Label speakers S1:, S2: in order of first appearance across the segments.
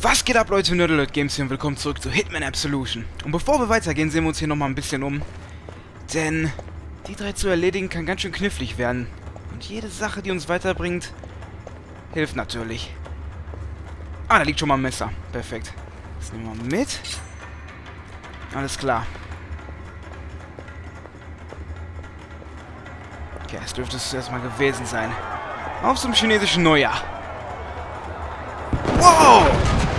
S1: Was geht ab, Leute? Nerdalert Games hier und willkommen zurück zu Hitman Absolution. Und bevor wir weitergehen, sehen wir uns hier nochmal ein bisschen um. Denn die drei zu erledigen kann ganz schön knifflig werden. Und jede Sache, die uns weiterbringt, hilft natürlich. Ah, da liegt schon mal ein Messer. Perfekt. Das nehmen wir mit. Alles klar. Okay, das dürfte es erstmal gewesen sein. Auf zum chinesischen Neujahr. Wow!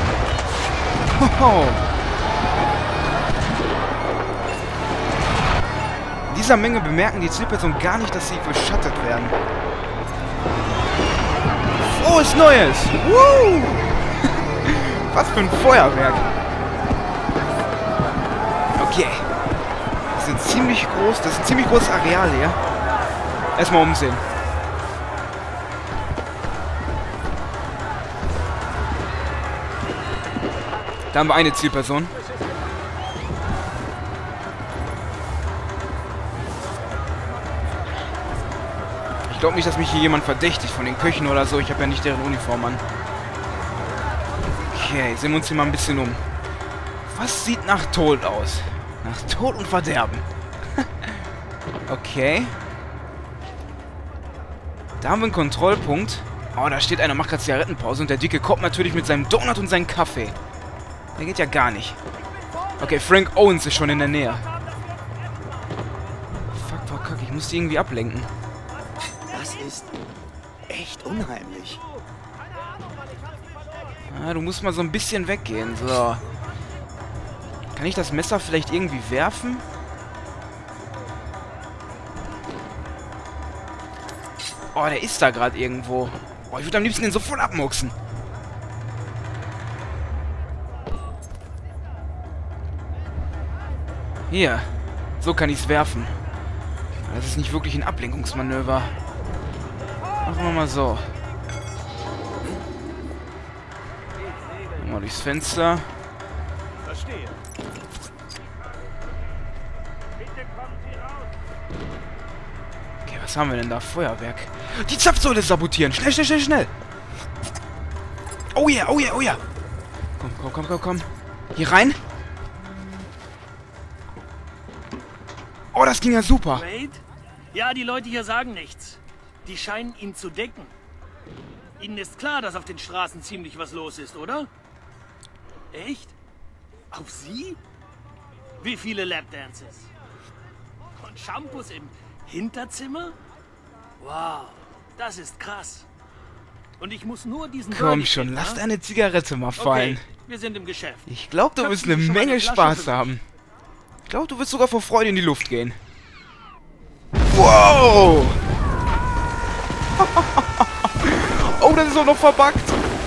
S1: Hoho. In dieser Menge bemerken die Zielpersonen gar nicht, dass sie verschattet werden. Frohes Neues! Woo! Was für ein Feuerwerk! Okay. Das ist ein ziemlich großes Areal hier. Erstmal umsehen. Da haben wir eine Zielperson. Ich glaube nicht, dass mich hier jemand verdächtigt von den Köchen oder so. Ich habe ja nicht deren Uniform an. Okay, sehen wir uns hier mal ein bisschen um. Was sieht nach Tod aus? Nach Tod und Verderben. Okay. Da haben wir einen Kontrollpunkt. Oh, da steht einer, macht gerade Zigarettenpause. Und der Dicke kommt natürlich mit seinem Donut und seinem Kaffee. Der geht ja gar nicht. Okay, Frank Owens ist schon in der Nähe. Fuck, Kack, ich muss die irgendwie ablenken.
S2: Das ist echt unheimlich.
S1: Ah, du musst mal so ein bisschen weggehen. So. Kann ich das Messer vielleicht irgendwie werfen? Oh, der ist da gerade irgendwo. Oh, ich würde am liebsten den sofort abmuchsen. Hier. So kann ich es werfen. Das ist nicht wirklich ein Ablenkungsmanöver. Machen wir mal so. Mal durchs Fenster.
S3: Verstehe. Bitte kommen Sie raus.
S1: Okay, was haben wir denn da? Feuerwerk. Die Zapfsäule sabotieren. Schnell, schnell, schnell, schnell. Oh yeah, oh yeah, oh yeah. Komm. Hier rein. Oh, das ging ja super.
S3: Wade? Ja, die Leute hier sagen nichts. Die scheinen ihn zu decken. Ihnen ist klar, dass auf den Straßen ziemlich was los ist, oder? Echt? Auf Sie? Wie viele Lapdances? Und Shampoos im Hinterzimmer? Wow, das ist krass. Und ich muss nur diesen...
S1: Komm schon, lass deine Zigarette mal fallen.
S3: Okay, wir sind im Geschäft.
S1: Ich glaube, du wirst eine
S3: Köpfen Sie schon mal
S1: Menge
S3: eine Flasche
S1: Spaß
S3: für mich?
S1: haben. Ich glaube, du wirst sogar vor Freude in die Luft gehen. Wow! Oh, das ist auch noch verbuggt.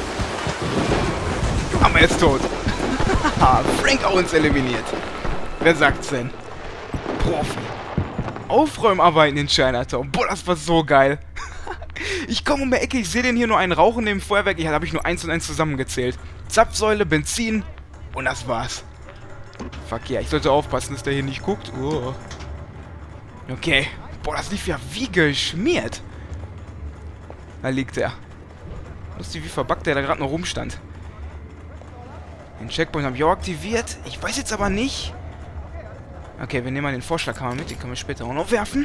S1: Aber er ist tot. Frank Owens eliminiert. Wer sagt's denn? Profi. Aufräumarbeiten in Chinatown. Boah, das war so geil. Ich komme um die Ecke, ich sehe den hier nur einen Rauch in dem Feuerwerk. Ich habe nur 1 und 1 zusammengezählt. Zapfsäule, Benzin und das war's. Fuck ja, ich sollte aufpassen, dass der hier nicht guckt. Oh. Okay. Boah, das lief ja wie geschmiert. Da liegt er. Lustig, wie verbuggt der da gerade noch rumstand. Den Checkpoint habe ich auch aktiviert. Ich weiß jetzt aber nicht. Okay, wir nehmen mal den Vorschlaghammer mit. Den können wir später auch noch werfen.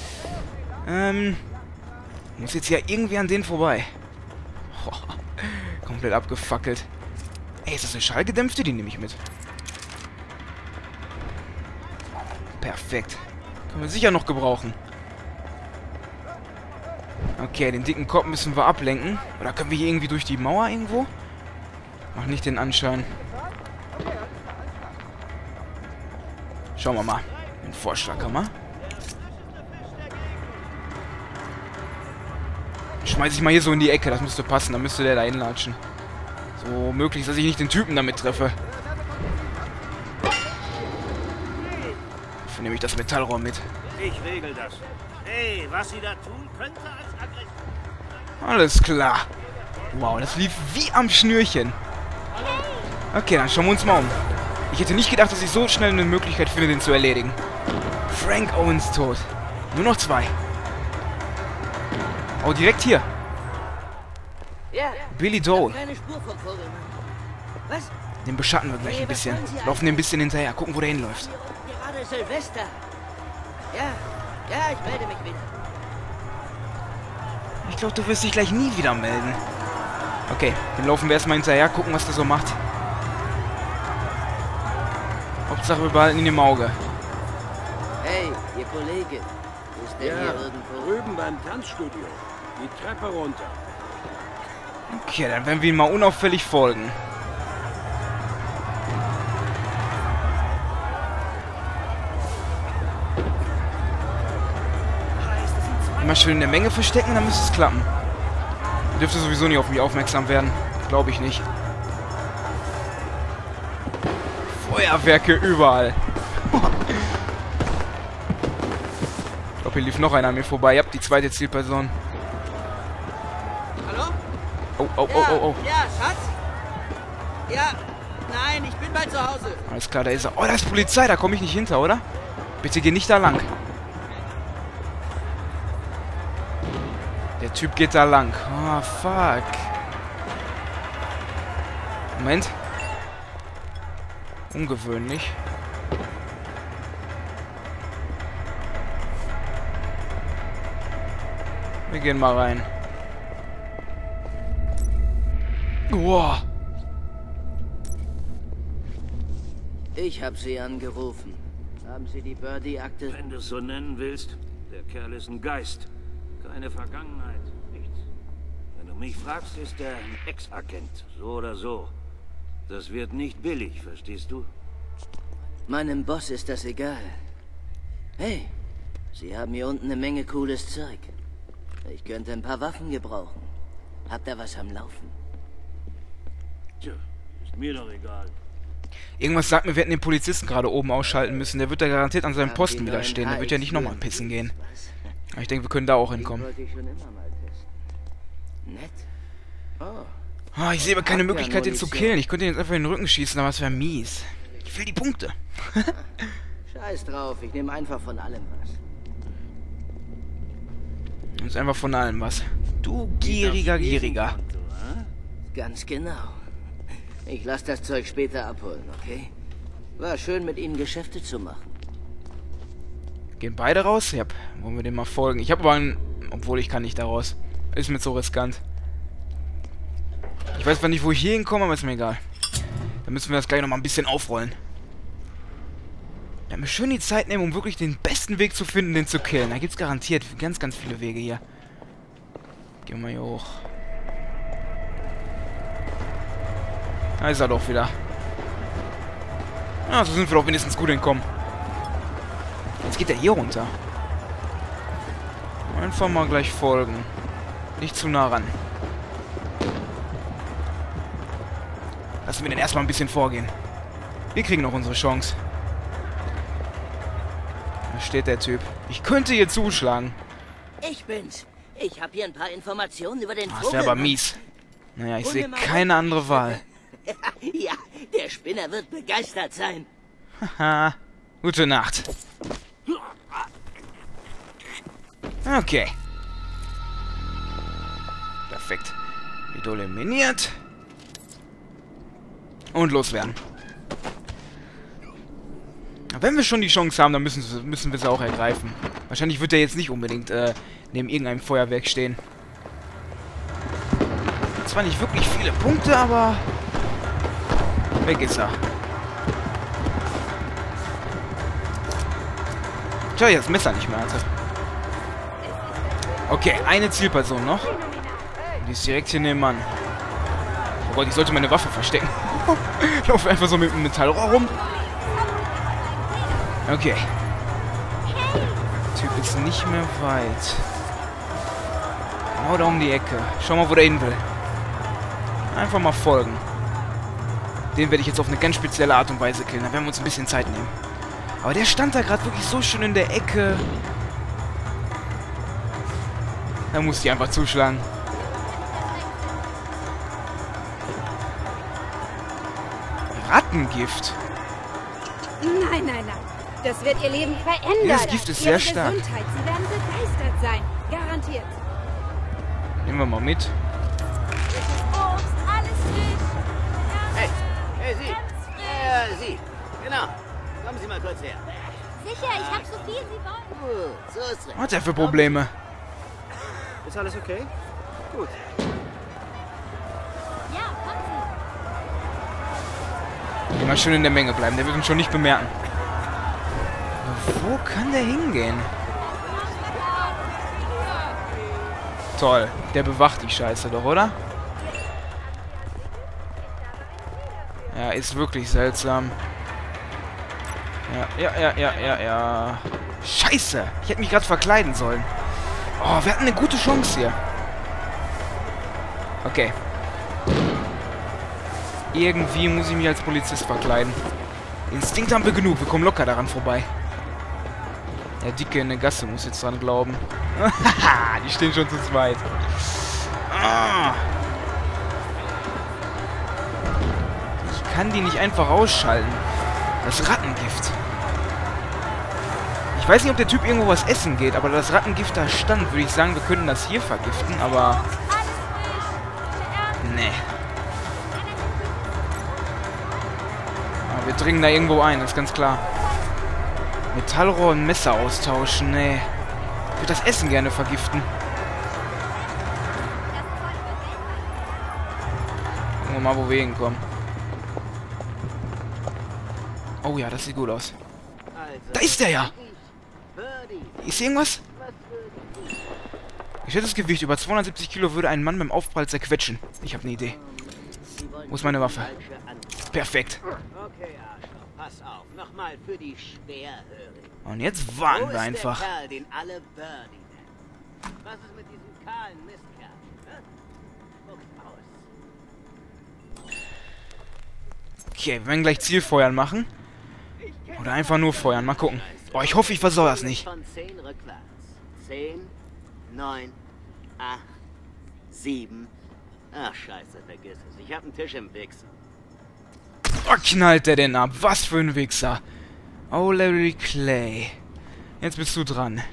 S1: Muss jetzt ja irgendwie an den vorbei. Oh, komplett abgefackelt. Ey, ist das eine Schallgedämpfte? Die nehme ich mit. Perfekt. Können wir sicher noch gebrauchen. Okay, den dicken Kopf müssen wir ablenken. Oder können wir hier irgendwie durch die Mauer irgendwo? Mach nicht den Anschein. Schauen wir mal. Den Vorschlaghammer. Schmeiß ich mal hier so in die Ecke. Das müsste passen. Da müsste der da hinlatschen. So möglich, dass ich nicht den Typen damit treffe. Dafür nehme ich das Metallrohr mit.
S3: Ich regel das. Hey, was Sie da tun, könnte als Aggression...
S1: Alles klar. Wow, das lief wie am Schnürchen. Okay, dann schauen wir uns mal um. Ich hätte nicht gedacht, dass ich so schnell eine Möglichkeit finde, den zu erledigen. Frank Owens tot. Nur noch 2. Oh, direkt hier.
S4: Ja,
S1: Billy Joel.
S4: keine Spur vom Vogelmann.
S2: Was?
S1: Den beschatten wir gleich
S2: Hey,
S1: ein
S2: was
S1: bisschen.
S2: wollen Sie
S1: Laufen dem ein bisschen hinterher. Gucken, wo der hinläuft.
S2: Gerade Silvester. Ja, ich melde mich wieder.
S1: Ich glaube, du wirst dich gleich nie wieder melden. Okay, dann laufen wir erstmal hinterher, gucken, was der so macht. Hauptsache, wir behalten ihn im Auge.
S2: Hey, Ihr Kollege. Ist der hier irgendwo?
S4: Drüben beim Tanzstudio. Die Treppe runter.
S1: Okay, dann werden wir ihm mal unauffällig folgen. Immer schön in der Menge verstecken, dann müsste es klappen. Dürfte sowieso nicht auf mich aufmerksam werden. Glaube ich nicht. Feuerwerke überall. Ich glaube, hier lief noch einer an mir vorbei. Ihr habt die zweite Zielperson.
S2: Hallo?
S1: Oh.
S2: Ja, Schatz? Ja, nein, ich bin bald zu Hause.
S1: Alles klar, da ist er. Oh, da ist Polizei, da komme ich nicht hinter, oder? Bitte geh nicht da lang. Der Typ geht da lang. Oh, fuck. Moment. Ungewöhnlich. Wir gehen mal rein. Wow.
S2: Ich habe Sie angerufen. Haben Sie die Birdie-Akte?
S4: Wenn du es so nennen willst, der Kerl ist ein Geist. Keine Vergangenheit, nichts. Wenn du mich fragst, ist er ein Ex-Agent, so oder so. Das wird nicht billig, verstehst du?
S2: Meinem Boss ist das egal. Hey, Sie haben hier unten eine Menge cooles Zeug. Ich könnte ein paar Waffen gebrauchen. Habt ihr was am Laufen?
S4: Tja, ist mir doch egal.
S1: Irgendwas sagt mir, wir hätten den Polizisten gerade oben ausschalten müssen. Der wird da garantiert an seinem
S2: Haben
S1: Posten
S2: die
S1: wieder
S2: neuen
S1: stehen. Der wird ja nicht nochmal
S2: HX
S1: pissen gehen.
S2: Was?
S1: Aber ich denke, wir können da auch
S2: Die
S1: hinkommen.
S2: wollte ich schon immer mal testen. Nett. Oh,
S1: Oh, ich sehe aber keine
S2: Habt ihr
S1: Möglichkeit, den zu
S2: Munition?
S1: killen. Ich könnte ihn jetzt einfach in den Rücken schießen, aber es wäre mies. Ich will die Punkte.
S2: scheiß drauf, ich nehme einfach von allem was.
S1: Das ist einfach von allem was. Du gieriger.
S2: Ganz genau. Ich lasse das Zeug später abholen, okay? War schön, mit Ihnen Geschäfte zu machen.
S1: Gehen beide raus? Ja, wollen wir dem mal folgen. Ich habe aber einen... Obwohl, ich kann nicht da raus. Ist mir so riskant. Ich weiß zwar nicht, wo ich hier hinkomme, aber ist mir egal. Dann müssen wir das gleich nochmal ein bisschen aufrollen. Ja, mir schön die Zeit nehmen, um wirklich den besten Weg zu finden, den zu killen. Da gibt es garantiert ganz, ganz viele Wege hier. Gehen wir hier hoch. Da ist er doch wieder. Ja, so sind wir doch wenigstens gut entkommen. Jetzt geht er hier runter. Einfach mal gleich folgen. Nicht zu nah ran. Lassen wir den erstmal ein bisschen vorgehen. Wir kriegen noch unsere Chance. Da steht der Typ. Ich könnte hier zuschlagen.
S2: Ich bin's. Ich habe hier ein paar Informationen über den
S1: Das
S2: Vogel.
S1: wäre aber mies. Naja, ich sehe keine andere Wahl.
S2: Ja, der Spinner wird begeistert sein.
S1: Haha. Gute Nacht. Okay. Perfekt. Idol eliminiert. Und loswerden. Wenn wir schon die Chance haben, dann müssen wir sie auch ergreifen. Wahrscheinlich wird er jetzt nicht unbedingt neben irgendeinem Feuerwerk stehen. Zwar nicht wirklich viele Punkte, aber weg ist er. Tja, jetzt das Messer nicht mehr hatte. Okay, eine Zielperson noch. Die ist direkt hier nebenan. Oh Gott, ich sollte meine Waffe verstecken. Ich laufe einfach so mit dem Metallrohr rum. Okay. Der Typ ist nicht mehr weit. Genau da um die Ecke. Schau mal, wo der hin will. Einfach mal folgen. Den werde ich jetzt auf eine ganz spezielle Art und Weise killen. Da werden wir uns ein bisschen Zeit nehmen. Aber der stand da gerade wirklich so schön in der Ecke. Da musste ich einfach zuschlagen. Rattengift.
S5: Nein, nein, nein. Das wird ihr Leben verändern.
S1: Ja, das Gift ist sehr stark.
S5: Ihre Gesundheit. Sie werden begeistert sein. Garantiert.
S1: Nehmen wir mal mit.
S5: Obst, alles frisch.
S2: Hey, Sie. Sie. Genau. Kommen Sie mal kurz her.
S5: Sicher, ich hab so viel Sie wollen.
S2: Gut, so ist recht.
S1: Was hat er für Probleme?
S6: Ist alles okay? Gut.
S5: Ja, kommen Sie.
S1: Immer schön in der Menge bleiben, der wird uns schon nicht bemerken. Wo kann der hingehen? Toll, der bewacht die Scheiße doch, oder? Ja, ist wirklich seltsam. Ja. Scheiße, ich hätte mich gerade verkleiden sollen. Oh, wir hatten eine gute Chance hier. Okay. Irgendwie muss ich mich als Polizist verkleiden. Instinkt haben wir genug, wir kommen locker daran vorbei. Der Dicke in der Gasse muss jetzt dran glauben. Die stehen schon zu zweit. Ah. Ich kann die nicht einfach ausschalten. Das Rattengift. Ich weiß nicht, ob der Typ irgendwo was essen geht, aber da das Rattengift da stand, würde ich sagen, wir können das hier vergiften, aber... Nee. Aber wir dringen da irgendwo ein, das ist ganz klar. Metallrohr und Messer austauschen, nee. Ich würde das Essen gerne vergiften. Gucken wir mal, wo wir hinkommen. Oh ja, das sieht gut aus. Da ist der ja! Ist hier irgendwas? Geschätztes Gewicht über 270 Kilo würde einen Mann beim Aufprall zerquetschen. Ich habe eine Idee. Wo ist meine Waffe? Perfekt.
S2: Okay, Arschloch, pass auf. Nochmal für die Schwerhörigen.
S1: Und jetzt warten wir einfach.
S2: Der Kerl, den alle Birdie nennen? Was ist mit diesem kahlen Mistkerl? Spuckt aus.
S1: Okay, wir werden gleich Zielfeuern machen. Oder einfach nur feuern. Mal gucken. Oh, ich hoffe, ich versau das nicht.
S2: Von 10 rückwärts. 10, 9, 8, 7. Ach, scheiße, vergiss es. Ich hab einen Tisch im Wichser.
S1: Oh, knallt der denn ab? Was für ein Wichser. Oh, Larry Clay. Jetzt bist du dran.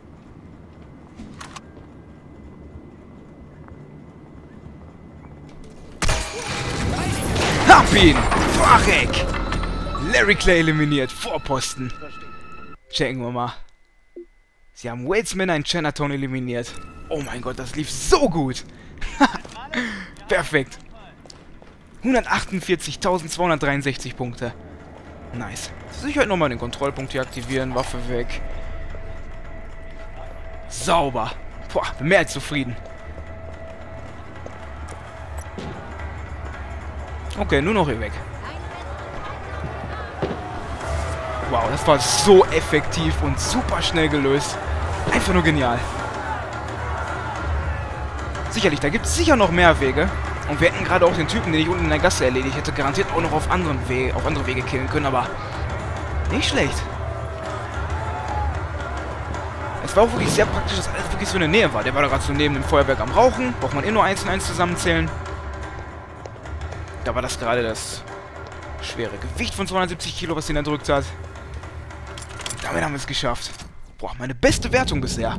S1: Hab ihn! Farek! Larry Clay eliminiert. Vorposten. Checken wir mal. Sie haben Wadesman in Chinatown eliminiert. Oh mein Gott, das lief so gut. Perfekt. 148.263 Punkte. Nice. Ich werde nochmal den Kontrollpunkt hier aktivieren. Waffe weg. Sauber. Boah, bin mehr als zufrieden. Okay, nur noch hier weg. Wow, das war so effektiv und super schnell gelöst. Einfach nur genial. Sicherlich, da gibt es sicher noch mehr Wege. Und wir hätten gerade auch den Typen, den ich unten in der Gasse erledigt hätte, garantiert auch noch auf andere Wege killen können, aber nicht schlecht. Es war auch wirklich sehr praktisch, dass alles wirklich so in der Nähe war. Der war da gerade so neben dem Feuerwerk am Rauchen. Braucht man nur 1 und 1 zusammenzählen. Da war das gerade das schwere Gewicht von 270 Kilo, was ihn erdrückt hat. Und damit haben wir es geschafft. Boah, meine beste Wertung bisher.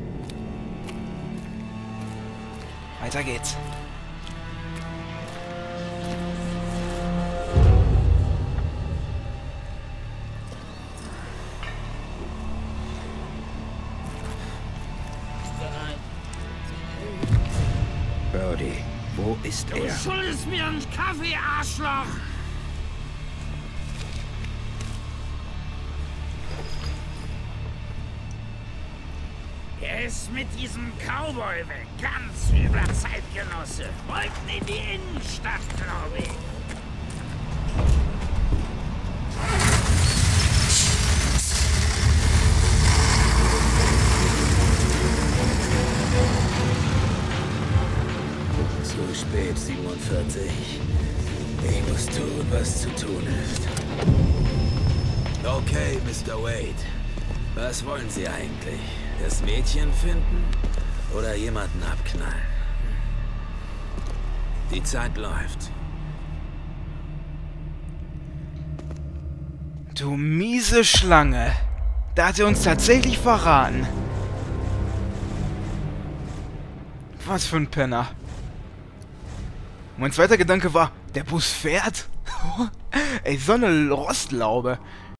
S1: Weiter geht's.
S4: Birdie, wo ist er?
S3: Du schuldest mir einen Kaffee, Arschloch! Er ist mit diesem Cowboy weg. Ganz übler Zeitgenosse. Wollten in die Innenstadt, glaube ich.
S7: Zu spät, 47. Ich muss tun, was zu tun ist. Okay, Mr. Wade. Was wollen Sie eigentlich? Das Mädchen finden oder jemanden abknallen? Die Zeit läuft.
S1: Du miese Schlange. Da hat er uns tatsächlich verraten. Was für ein Penner. Mein zweiter Gedanke war, der Bus fährt? Ey, so eine Rostlaube.